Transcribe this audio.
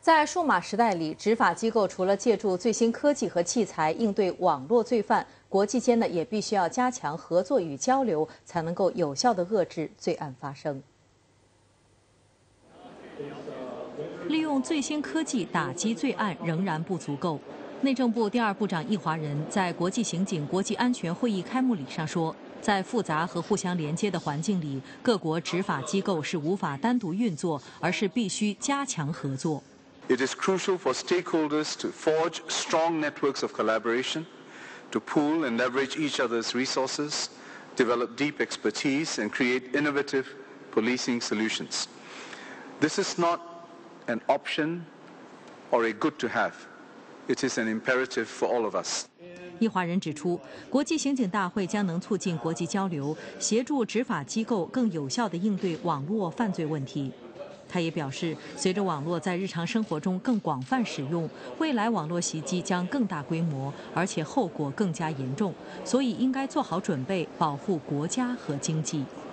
在数码时代里，执法机构除了借助最新科技和器材应对网络罪犯，国际间也必须要加强合作与交流，才能够有效地遏制罪案发生。利用最新科技打击罪案仍然不足够。内政部第二部长易华仁在国际刑警国际安全会议开幕礼上说，在复杂和互相连接的环境里，各国执法机构是无法单独运作，而是必须加强合作。 It is crucial for stakeholders to forge strong networks of collaboration, to pool and leverage each other's resources, develop deep expertise, and create innovative policing solutions. This is not an option or a good to have. It is an imperative for all of us. 易华仁指出，国际刑警大会将能促进国际交流，协助执法机构更有效地应对网络犯罪问题。 他也表示，随着网络在日常生活中更广泛使用，未来网络袭击将更大规模，而且后果更加严重，所以应该做好准备，保护国家和经济。